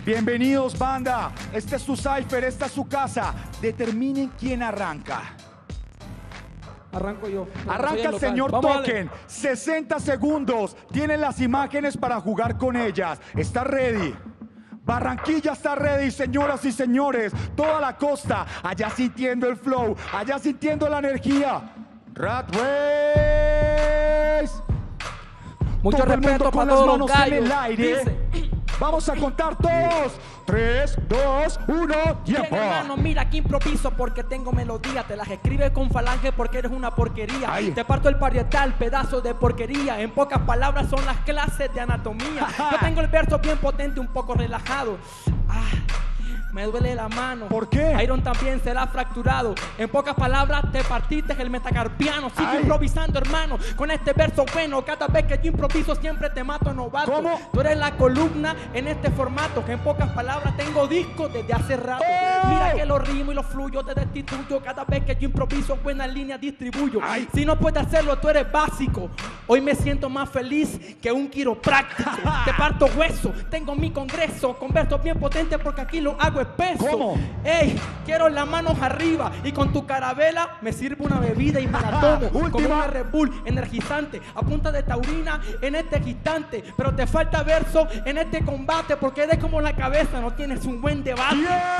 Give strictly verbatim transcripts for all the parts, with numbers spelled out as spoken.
Bienvenidos, banda. Este es su Cypher, esta es su casa. Determinen quién arranca. Arranco yo. No, Arranca el señor Token. sesenta segundos. Tienen las imágenes para jugar con ellas. ¿Está ready? Barranquilla está ready, señoras y señores. Toda la costa, allá sintiendo el flow, allá sintiendo la energía. Rat Race. Mucho Todo el respeto mundo con para las todos manos los gallos. en el aire. Dice. Vamos a contar todos. tres, dos, uno, tiempo. Bien, hermano, mira que improviso porque tengo melodía. Te las escribes con falange porque eres una porquería. Ay. Te parto el parietal, pedazo de porquería. En pocas palabras son las clases de anatomía. Yo tengo el verso bien potente, un poco relajado. Ah, me duele la mano. ¿Por qué? Iron también será fracturado. En pocas palabras te partiste el metacarpiano. Sigo Ay. improvisando, hermano, con este verso bueno. Cada vez que yo improviso siempre te mato, novato. ¿Cómo? Tú eres la columna en este formato, que en pocas palabras tengo discos desde hace rato. ¡Oh! Mira que lo rimo y lo fluyo, te destituyo. Cada vez que yo improviso, buenas líneas distribuyo. Ay. Si no puedes hacerlo, tú eres básico. Hoy me siento más feliz que un quiropráctico. Te parto hueso, tengo mi congreso con versos bien potentes porque aquí lo hago espeso. ¿Cómo? Ey, quiero las manos arriba y con tu carabela me sirve una bebida y me la tomo. Como Última. una Red Bull energizante a punta de taurina en este instante. Pero te falta verso en este combate porque eres como la cabeza, no tienes un buen debate.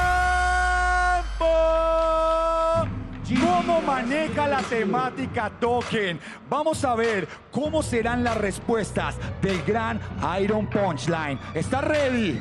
¡Tiempo! ¿Cómo maneja la temática Token? Vamos a ver cómo serán las respuestas del gran Iron Punchline. ¿Está ready?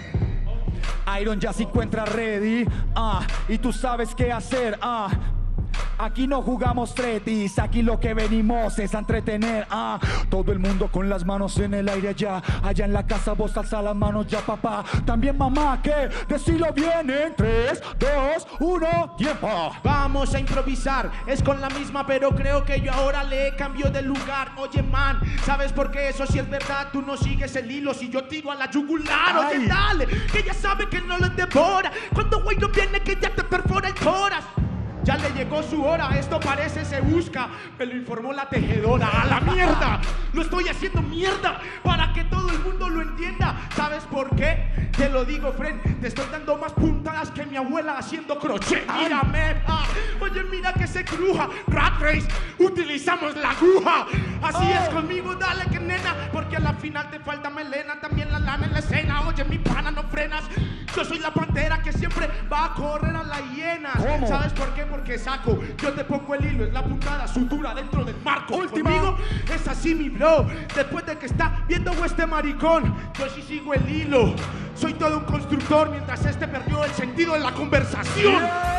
Iron ya se encuentra ready. Ah, y tú sabes qué hacer. Ah. Aquí no jugamos tretis, aquí lo que venimos es a entretener. Ah, todo el mundo con las manos en el aire allá. Allá en la casa vos alza las manos ya, papá. También mamá, que decilo bien en tres, dos, uno, tiempo. Vamos a improvisar, es con la misma, pero creo que yo ahora le cambio de lugar. Oye, man, ¿sabes por qué? Eso sí es verdad, tú no sigues el hilo. Si yo tiro a la yugular, Ay. oye, dale, que ya sabe que no lo devora. Cuando güey no viene, que ya te perfora el tórax. Ya le llegó su hora, esto parece se busca. Me lo informó la tejedora. ¡A la mierda! Lo estoy haciendo mierda para que todo el mundo lo entienda. ¿Sabes por qué? Te lo digo, friend. Te estoy dando más puntadas que mi abuela haciendo crochet. Mírame. Ah, oye, mira que se cruja. Rat Race, utilizamos la aguja. Así Oh. es conmigo, dale que nena. Porque a la final te falta melena. También la lana en la escena. Oye, mi pana, no frenas. Yo soy la pantera que siempre va a correr a la hiena. ¿Cómo? ¿Sabes por qué? Porque saco, yo te pongo el hilo, es la puntada, sutura dentro del marco. Última. Conmigo es así, mi bro. Después de que está viendo este maricón, yo sí sigo el hilo. Soy todo un constructor mientras este perdió el sentido de la conversación.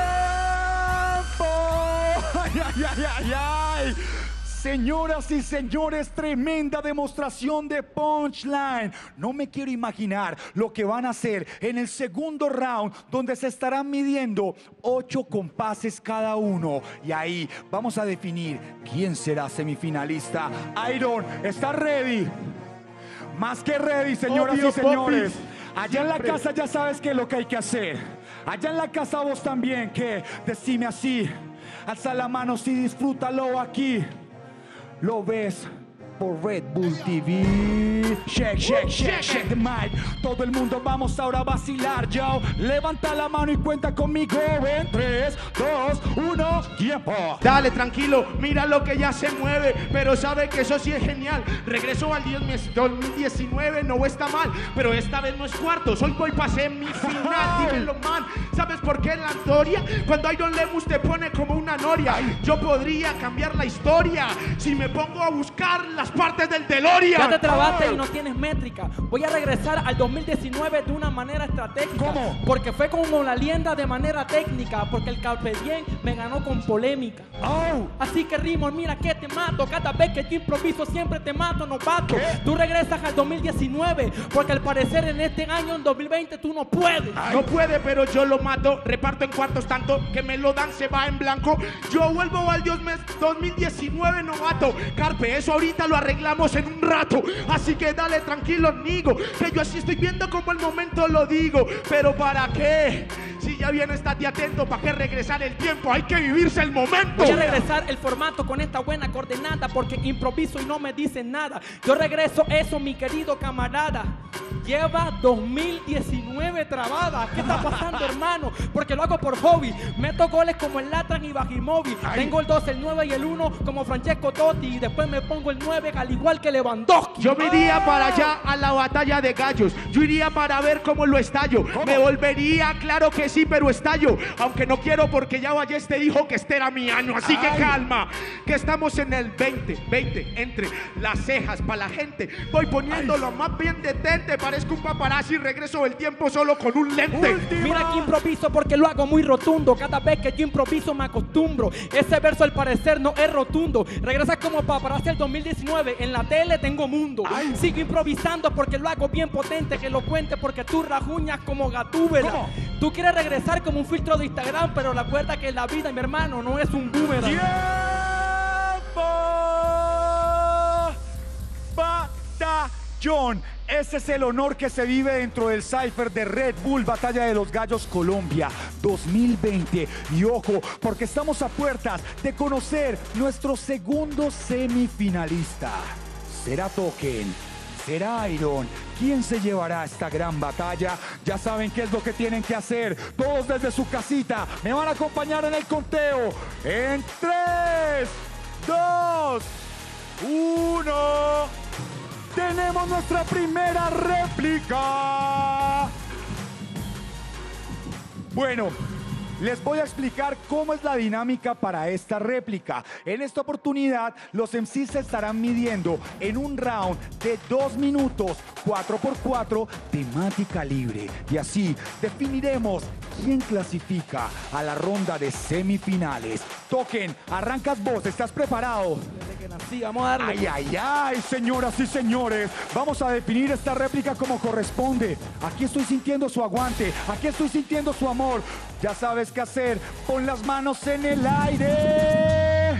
¡Tiempo! ¡Ay, ay, ay, ay, ay! Señoras y señores, tremenda demostración de Punchline. No me quiero imaginar lo que van a hacer en el segundo round, donde se estarán midiendo ocho compases cada uno. Y ahí vamos a definir quién será semifinalista. Iron, ¿está ready? Más que ready, señoras Obvio, y señores. popis. Allá en la Siempre. casa ya sabes qué es lo que hay que hacer. Allá en la casa vos también, que decime así. Alza la mano si disfrútalo aquí. Lo ves por Red Bull T V. Shake, shake, shake, shake the mic. Todo el mundo vamos ahora a vacilar, yo. Levanta la mano y cuenta conmigo en tres, dos, uno, tiempo. Dale, tranquilo, mira lo que ya se mueve. Pero sabe que eso sí es genial. Regreso al dos mil diecinueve, no está mal. Pero esta vez no es cuartos, hoy voy para semifinal. Dímelo, man, ¿sabes por qué en la historia? Cuando Iron Lemus te pone como una noria. Yo podría cambiar la historia si me pongo a buscar las partes del DeLorean. Ya te trabaste y no tienes métrica. Voy a regresar al dos mil diecinueve de una manera estratégica. ¿Cómo? Porque fue como la lienda de manera técnica. Porque el Carpe Diem me ganó con polémica. Oh, Así que Rimo, mira que te mato. Cada vez que yo improviso siempre te mato, novato. ¿Qué? Tú regresas al dos mil diecinueve. Porque al parecer en este año, en dos mil veinte, tú no puedes. No puede, pero yo lo mato. Reparto en cuartos tanto que me lo dan, se va en blanco. Yo vuelvo al Dios mes dos mil diecinueve, novato. Carpe, eso ahorita lo arreglamos en un rato. Así que dale tranquilo, Nigo, que yo así estoy viendo como el momento lo digo. Pero ¿para qué? Si ya viene, estate atento. ¿Para qué regresar el tiempo? Hay que vivirse el momento. Voy a regresar el formato con esta buena coordenada porque improviso y no me dicen nada. Yo regreso eso, mi querido camarada. Lleva dos mil diecinueve trabada. ¿Qué está pasando, hermano? Porque lo hago por hobby. Meto goles como el Latran y Bajimovic. Tengo el dos, el nueve y el uno como Francesco Totti. Y después me pongo el nueve al igual que Lewandowski. Yo me iría para allá a la batalla de gallos. Yo iría para ver cómo lo estallo. ¿Cómo? Me volvería, claro que sí, pero estallo. Aunque no quiero porque ya Balleste dijo que este era mi año. Así que Ay. calma, que estamos en el veinte, veinte, entre las cejas para la gente. Voy poniéndolo más bien detente. Parezco un paparazzi y regreso el tiempo solo con un lente. Última. Mira que improviso porque lo hago muy rotundo. Cada vez que yo improviso me acostumbro. Ese verso al parecer no es rotundo. Regresa como paparazzi el dos mil diecinueve. En la tele tengo mundo. Ay. Sigo improvisando porque lo hago bien potente. Que lo cuente porque tú rajuñas como Gatúbela. ¿Cómo? Tú quieres regresar como un filtro de Instagram, pero recuerda que la vida, mi hermano, no es un boomerang. ¡Tiempo! Batallón. Ese es el honor que se vive dentro del Cypher de Red Bull Batalla de los Gallos Colombia dos mil veinte. Y ojo, porque estamos a puertas de conocer nuestro segundo semifinalista. ¿Será Token? ¿Será Iron? ¿Quién se llevará esta gran batalla? Ya saben qué es lo que tienen que hacer. Todos desde su casita me van a acompañar en el conteo. En tres, dos, uno. Tenemos nuestra primera réplica. Bueno, les voy a explicar cómo es la dinámica para esta réplica. En esta oportunidad, los M Cs se estarán midiendo en un round de dos minutos, cuatro por cuatro, temática libre. Y así definiremos quién clasifica a la ronda de semifinales. Token, arrancas vos, ¿estás preparado? Desde que nací, vamos a darle. Ay, ay, ay, señoras y señores, vamos a definir esta réplica como corresponde. Aquí estoy sintiendo su aguante, aquí estoy sintiendo su amor. Ya sabes qué hacer, pon las manos en el aire.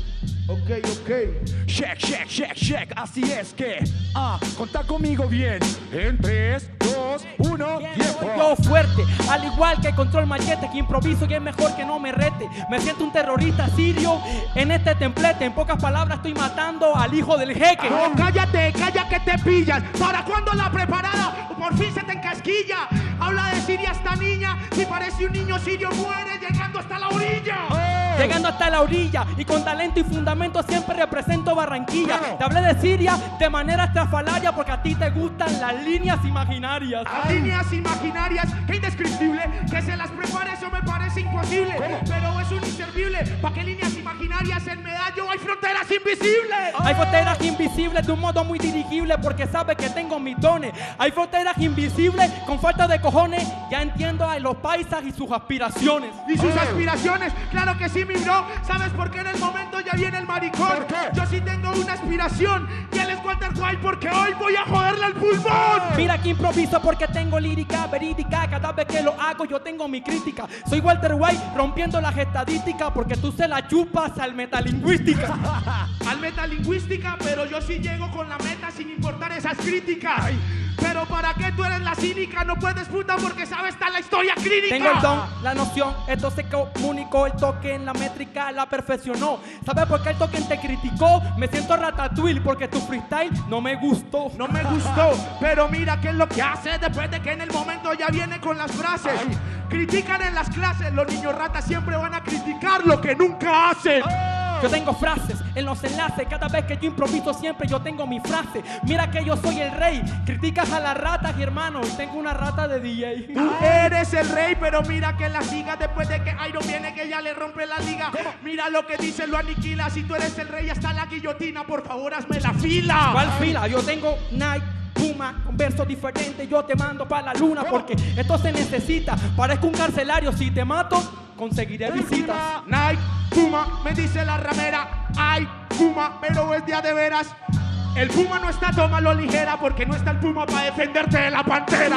Ok, ok. Check, check, check, check, así es que, ah, contá conmigo bien. En tres, dos, uno, tiempo. Yo fuerte, al igual que Control Machete, que improviso y es mejor que no me rete. Me siento un terrorista sirio en este templete. En pocas palabras estoy matando al hijo del jeque. No, cállate, calla que te pillas. ¿Para cuándo la preparada? Por fin se te encasquilla. Habla de Siria esta niña y parece un niño sirio muere llegando hasta la orilla. Llegando hasta la orilla y con talento y fundamento siempre represento Barranquilla. Claro. Te hablé de Siria de manera estrafalaria porque a ti te gustan las líneas imaginarias. Las líneas imaginarias, qué indescriptible. Que se las prepare, eso me parece imposible. ¿Cómo? Pero es un inservible. ¿Para qué líneas imaginarias en medallo hay fronteras invisibles? Hay fronteras invisibles de un modo muy dirigible porque sabe que tengo mis dones. Hay fronteras invisibles con falta de cojones. Ya entiendo a los paisas y sus aspiraciones. Y sus Oh. aspiraciones, claro que sí, mi bro. ¿Sabes por qué en el momento ya viene el maricón? ¿Por qué? Yo sí tengo una aspiración y él es Walter White porque hoy voy a joderle el pulmón. Mira que improviso porque tengo lírica verídica. Cada vez que lo hago yo tengo mi crítica. Soy Walter White rompiendo las estadísticas porque tú se la chupas al metalingüística. Al metalingüística, pero yo sí llego con la meta sin importar esas críticas. Pero ¿para qué tú eres la cínica? No puedes, puta, porque sabes está la historia clínica. Tengo el don, la noción, esto se comunicó, el token, la métrica, la perfeccionó. ¿Sabes por qué el token te criticó? Me siento ratatouille porque tu freestyle no me gustó. No me gustó, pero mira qué es lo que hace después de que en el momento ya viene con las frases. Ay. Critican en las clases, los niños ratas siempre van a criticar lo que nunca hacen. Yo tengo frases en los enlaces, cada vez que yo improviso siempre yo tengo mi frase. Mira que yo soy el rey, criticas a las ratas y hermano, y tengo una rata de D J. Tú eres el rey, pero mira que la siga después de que Iron viene que ya le rompe la liga. Mira lo que dice, lo aniquila. Si tú eres el rey hasta la guillotina, por favor hazme la fila. ¿Cuál fila? Yo tengo Nike, Puma, con versos diferentes, yo te mando para la luna porque esto se necesita. Parezco un carcelario, si te mato, conseguiré visitas. Nike, Puma, me dice la ramera. Ay, Puma, pero es día de veras. El Puma no está, tómalo ligera porque no está el Puma para defenderte de la pantera.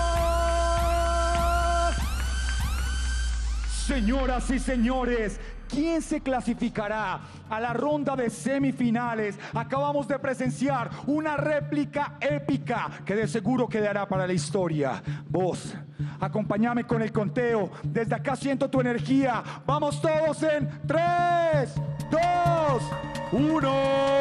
Señoras y señores, quién se clasificará a la ronda de semifinales. Acabamos de presenciar una réplica épica que de seguro quedará para la historia. Vos, acompáñame con el conteo. Desde acá siento tu energía. Vamos todos en tres, dos, uno.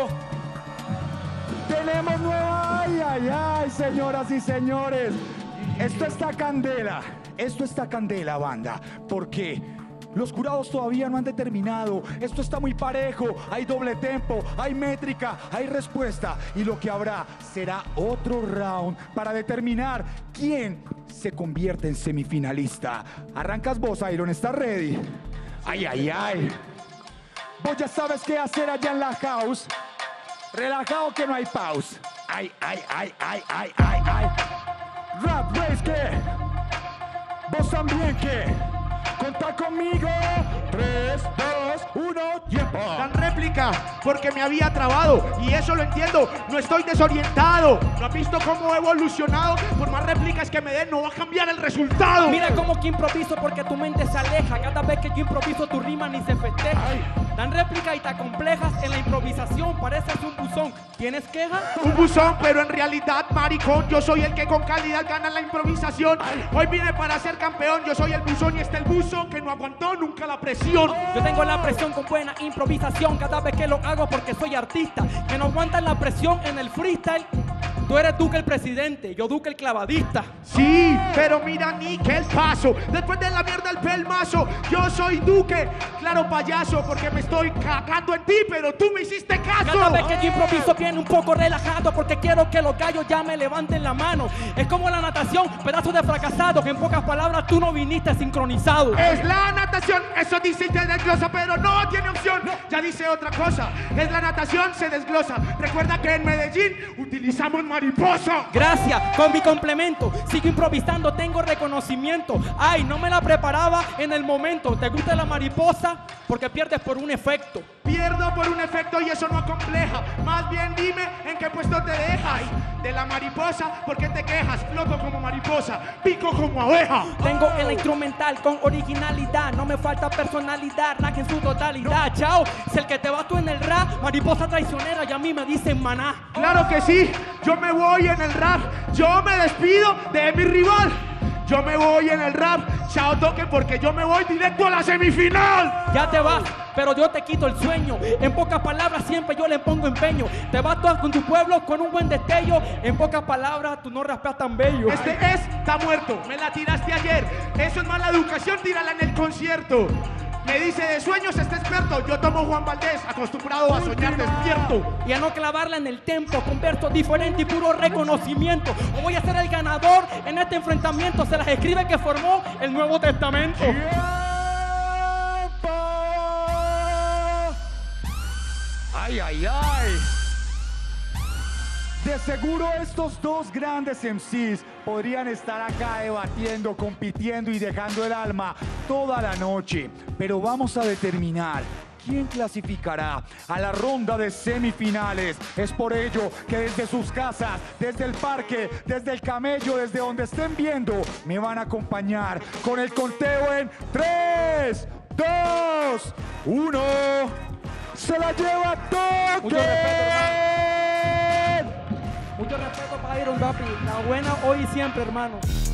Tenemos nueva. Ay, ay, ay, señoras y señores. Esto está candela. Esto está candela, banda. ¿Por qué? Los jurados todavía no han determinado. Esto está muy parejo. Hay doble tempo, hay métrica, hay respuesta. Y lo que habrá será otro round para determinar quién se convierte en semifinalista. Arrancas vos, Iron. ¿Estás ready? Ay, ay, ay. Vos ya sabes qué hacer allá en la house. Relajado que no hay pause. Ay, ay, ay, ay, ay, ay, ay. Rap Race, ¿qué? Vos también, ¿qué? Contá conmigo. tres, dos, uno, tiempo. Dan réplica porque me había trabado y eso lo entiendo, no estoy desorientado. ¿No has visto cómo he evolucionado? Por más réplicas que me den no va a cambiar el resultado. Mira cómo que improviso porque tu mente se aleja. Cada vez que yo improviso tu rima ni se festeja. Dan réplica y te acomplejas en la improvisación. Pareces un buzón. ¿Tienes queja? Un buzón, pero en realidad, maricón, yo soy el que con calidad gana la improvisación. Hoy vine para ser campeón, yo soy el buzón y este el buzo que no aguantó nunca la presión. Yo tengo la presión con buena improvisación cada vez que lo hago porque soy artista. Que no aguantan la presión en el freestyle. Tú eres Duque el presidente, yo Duque el clavadista. Sí, pero mira ni que el paso. Después de la mierda el pelmazo. Yo soy Duque, claro payaso, porque me estoy cagando en ti, pero tú me hiciste caso. Cada vez que yo improviso viene un poco relajado porque quiero que los gallos ya me levanten la mano. Es como la natación, pedazo de fracasado, que en pocas palabras tú no viniste sincronizado. Es la natación, eso dice y te desglosa, pero no tiene opción. Ya dice otra cosa, es la natación, se desglosa. Recuerda que en Medellín utilizamos mariposa. Gracias, con mi complemento. Sigo improvisando, tengo reconocimiento. Ay, no me la preparaba en el momento. ¿Te gusta la mariposa? Porque pierdes por un efecto. Pierdo por un efecto y eso no acompleja. Más bien dime en qué puesto te dejas. De la mariposa, ¿por qué te quejas? Floto como mariposa, pico como abeja. Tengo el instrumental con originalidad. No me falta personalidad, rap en su totalidad. Chao, es el que te vas tú en el rap. Mariposa traicionera y a mí me dicen maná. Claro que sí, yo me voy en el rap. Yo me despido de mi rival. Yo me voy en el rap, chao toque, porque yo me voy directo a la semifinal. Ya te vas, pero yo te quito el sueño. En pocas palabras siempre yo le pongo empeño. Te vas tú con tu pueblo con un buen destello. En pocas palabras tú no rapeas tan bello. Este es, está muerto, me la tiraste ayer. Eso es mala educación, tírala en el concierto. Me dice de sueños este experto. Yo tomo Juan Valdés, acostumbrado a soñar despierto. Y a no clavarla en el tempo, con versos diferentes y puro reconocimiento. O voy a ser el ganador en este enfrentamiento. Se las escribe que formó el Nuevo Testamento. ¡Tiempo! ¡Ay, ay, ay! De seguro estos dos grandes M Cs podrían estar acá debatiendo, compitiendo y dejando el alma toda la noche. Pero vamos a determinar quién clasificará a la ronda de semifinales. Es por ello que desde sus casas, desde el parque, desde el camello, desde donde estén viendo, me van a acompañar con el conteo en tres, dos, uno. ¡Se la lleva Toque! Mucho respeto, hermano. Mucho respeto para Iron Papi. La buena hoy y siempre, hermano.